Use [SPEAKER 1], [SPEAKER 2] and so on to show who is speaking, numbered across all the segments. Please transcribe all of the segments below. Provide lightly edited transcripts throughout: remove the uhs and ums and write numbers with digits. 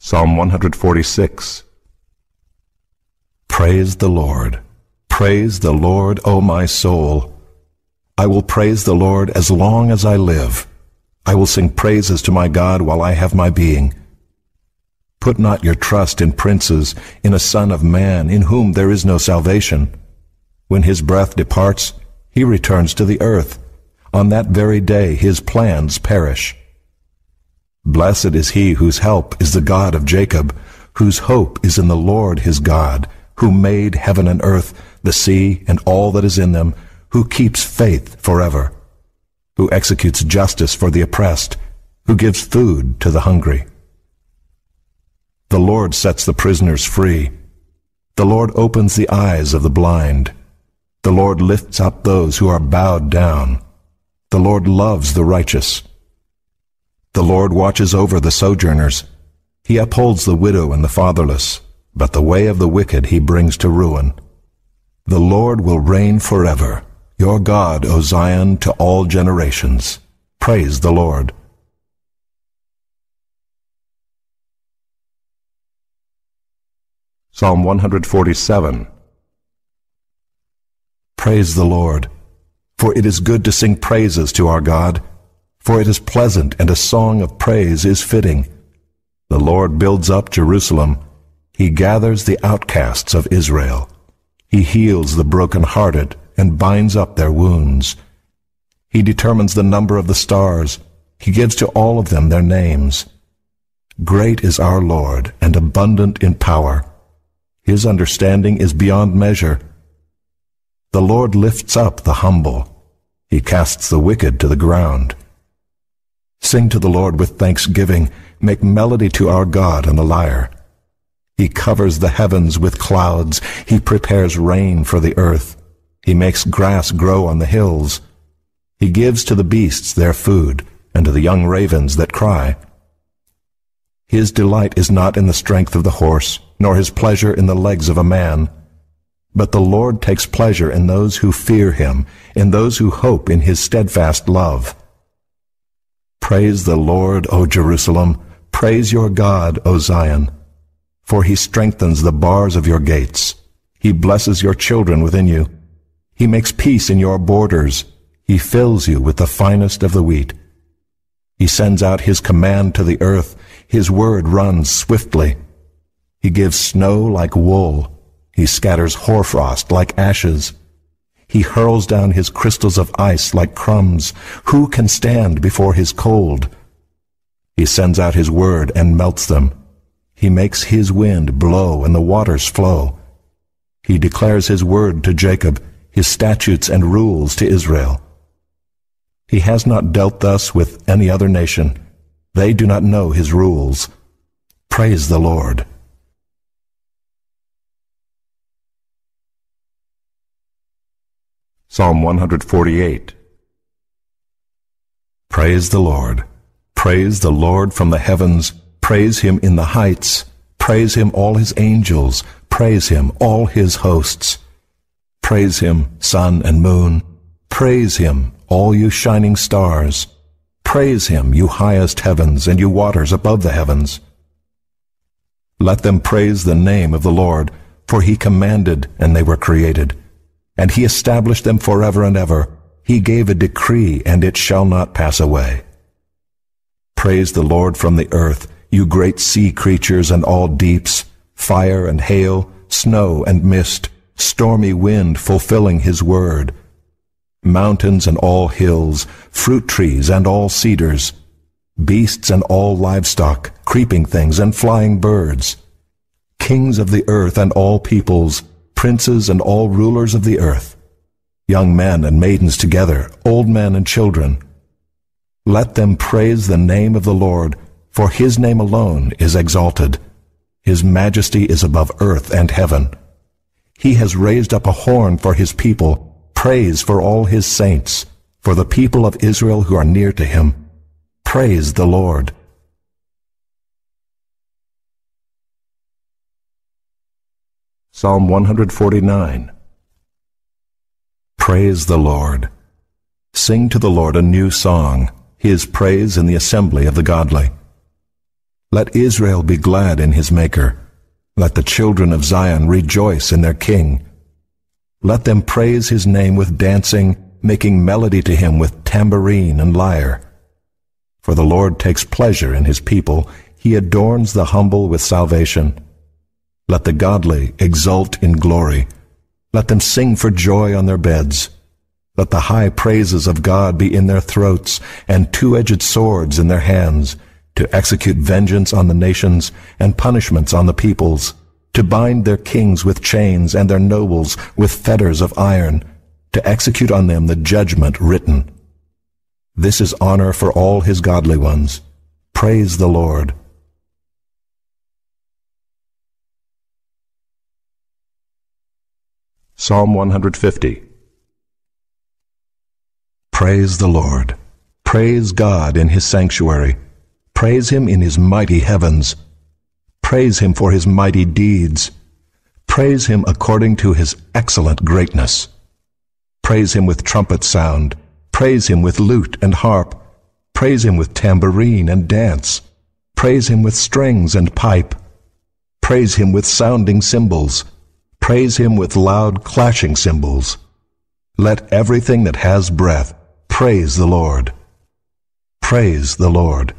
[SPEAKER 1] Psalm 146. Praise the Lord. Praise the Lord, O my soul. I will praise the Lord as long as I live. I will sing praises to my God while I have my being. Put not your trust in princes, in a son of man, in whom there is no salvation. When his breath departs, he returns to the earth. On that very day his plans perish. Blessed is he whose help is the God of Jacob, whose hope is in the Lord his God, who made heaven and earth, the sea, and all that is in them, who keeps faith forever, who executes justice for the oppressed, who gives food to the hungry. The Lord sets the prisoners free. The Lord opens the eyes of the blind. The Lord lifts up those who are bowed down. The Lord loves the righteous. The Lord watches over the sojourners. He upholds the widow and the fatherless, but the way of the wicked he brings to ruin. The Lord will reign forever, your God, O Zion, to all generations. Praise the Lord. Psalm 147. Praise the Lord, for it is good to sing praises to our God, for it is pleasant, and a song of praise is fitting. The Lord builds up Jerusalem. He gathers the outcasts of Israel. He heals the broken-hearted and binds up their wounds. He determines the number of the stars. He gives to all of them their names. Great is our Lord, and abundant in power. His understanding is beyond measure. The Lord lifts up the humble. He casts the wicked to the ground. Sing to the Lord with thanksgiving. Make melody to our God on the lyre. He covers the heavens with clouds. He prepares rain for the earth. He makes grass grow on the hills. He gives to the beasts their food, and to the young ravens that cry. His delight is not in the strength of the horse, nor his pleasure in the legs of a man. But the Lord takes pleasure in those who fear him, in those who hope in his steadfast love. Praise the Lord, O Jerusalem. Praise your God, O Zion. For he strengthens the bars of your gates. He blesses your children within you. He makes peace in your borders. He fills you with the finest of the wheat. He sends out his command to the earth. His word runs swiftly. He gives snow like wool. He scatters hoarfrost like ashes. He hurls down his crystals of ice like crumbs. Who can stand before his cold? He sends out his word and melts them. He makes his wind blow and the waters flow. He declares his word to Jacob, his statutes and rules to Israel. He has not dealt thus with any other nation. They do not know his rules. Praise the Lord. Psalm 148. Praise the Lord. Praise the Lord from the heavens. Praise him in the heights. Praise him, all his angels. Praise him, all his hosts. Praise him, sun and moon. Praise him, all you shining stars. Praise him, you highest heavens, and you waters above the heavens. Let them praise the name of the Lord, for he commanded, and they were created. And he established them forever and ever. He gave a decree, and it shall not pass away. Praise the Lord from the earth, you great sea creatures and all deeps, fire and hail, snow and mist, stormy wind fulfilling his word, mountains and all hills, fruit trees and all cedars, beasts and all livestock, creeping things and flying birds, kings of the earth and all peoples, princes and all rulers of the earth, young men and maidens together, old men and children. Let them praise the name of the Lord, for his name alone is exalted. His majesty is above earth and heaven. He has raised up a horn for his people, praise for all his saints, for the people of Israel who are near to him. Praise the Lord. Psalm 149. Praise the Lord. Sing to the Lord a new song, his praise in the assembly of the godly. Let Israel be glad in his Maker. Let the children of Zion rejoice in their King. Let them praise his name with dancing, making melody to him with tambourine and lyre. For the Lord takes pleasure in his people. He adorns the humble with salvation. Let the godly exult in glory. Let them sing for joy on their beds. Let the high praises of God be in their throats, and two-edged swords in their hands, to execute vengeance on the nations, and punishments on the peoples, to bind their kings with chains, and their nobles with fetters of iron, to execute on them the judgment written. This is honor for all his godly ones. Praise the Lord. Psalm 150. Praise the Lord. Praise God in his sanctuary. Praise him in his mighty heavens. Praise him for his mighty deeds. Praise him according to his excellent greatness. Praise him with trumpet sound. Praise him with lute and harp. Praise him with tambourine and dance. Praise him with strings and pipe. Praise him with sounding cymbals. Praise him with loud clashing cymbals. Let everything that has breath praise the Lord. Praise the Lord.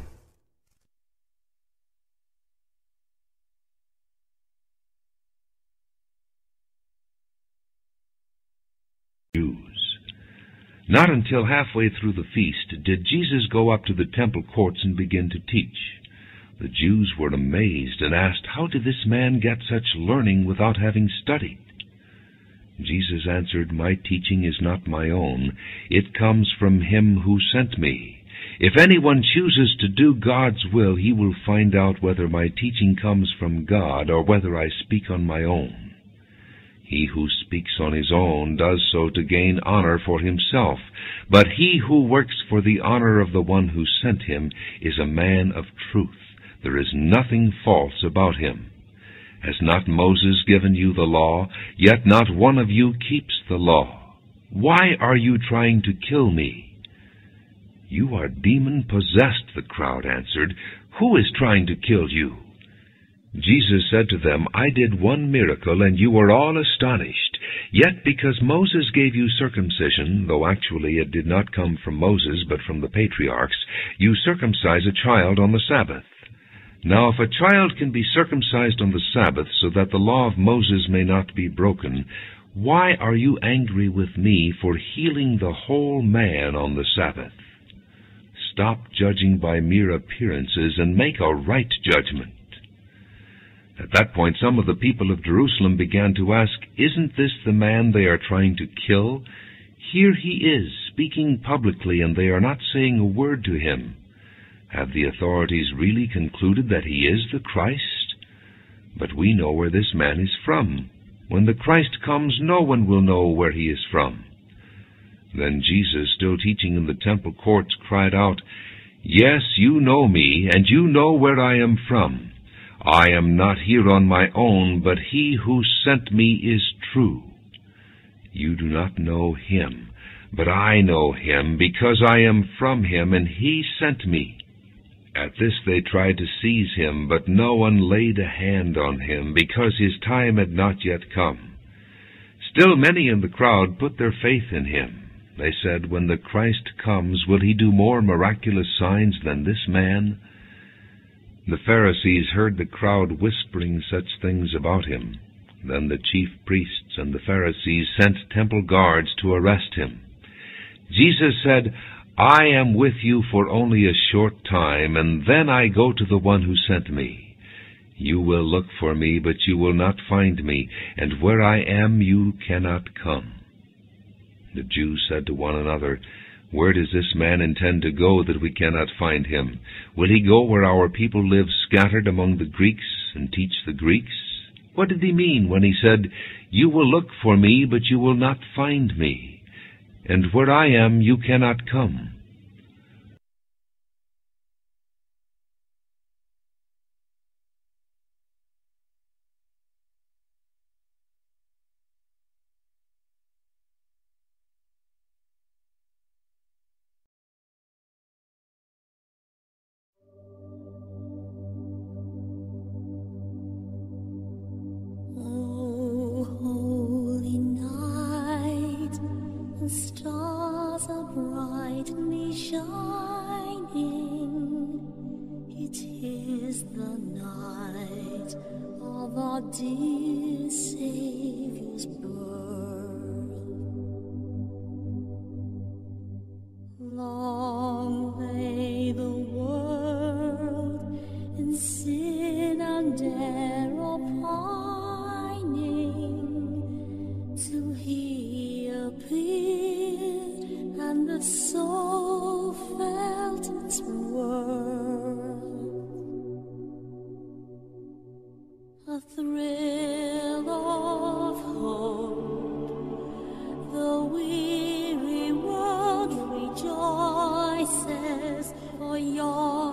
[SPEAKER 2] Jews. Not until halfway through the feast did Jesus go up to the temple courts and begin to teach. The Jews were amazed and asked, "How did this man get such learning without having studied?" Jesus answered, "My teaching is not my own. It comes from him who sent me. If anyone chooses to do God's will, he will find out whether my teaching comes from God or whether I speak on my own. He who speaks on his own does so to gain honor for himself, but he who works for the honor of the one who sent him is a man of truth. There is nothing false about him. Has not Moses given you the law? Yet not one of you keeps the law. Why are you trying to kill me?" "You are demon-possessed," the crowd answered. "Who is trying to kill you?" Jesus said to them, "I did one miracle, and you are all astonished. Yet because Moses gave you circumcision, though actually it did not come from Moses but from the patriarchs, you circumcise a child on the Sabbath. Now if a child can be circumcised on the Sabbath so that the law of Moses may not be broken, why are you angry with me for healing the whole man on the Sabbath? Stop judging by mere appearances and make a right judgment." At that point, some of the people of Jerusalem began to ask, "Isn't this the man they are trying to kill? Here he is, speaking publicly, and they are not saying a word to him. Have the authorities really concluded that he is the Christ? But we know where this man is from. When the Christ comes, no one will know where he is from." Then Jesus, still teaching in the temple courts, cried out, "Yes, you know me, and you know where I am from. I am not here on my own, but he who sent me is true. You do not know him, but I know him, because I am from him, and he sent me." At this they tried to seize him, but no one laid a hand on him, because his time had not yet come. Still many in the crowd put their faith in him. They said, "When the Christ comes, will he do more miraculous signs than this man?" The Pharisees heard the crowd whispering such things about him. Then the chief priests and the Pharisees sent temple guards to arrest him. Jesus said, "I am with you for only a short time, and then I go to the one who sent me. You will look for me, but you will not find me, and where I am you cannot come." The Jews said to one another, "Where does this man intend to go that we cannot find him? Will he go where our people live scattered among the Greeks and teach the Greeks? What did he mean when he said, 'You will look for me, but you will not find me, and where I am you cannot come'?"
[SPEAKER 3] our dear Saviour's birth. Long lay the world in sin and error pining, till He appeared and the soul felt its worth. A thrill of hope, the weary world rejoices, for your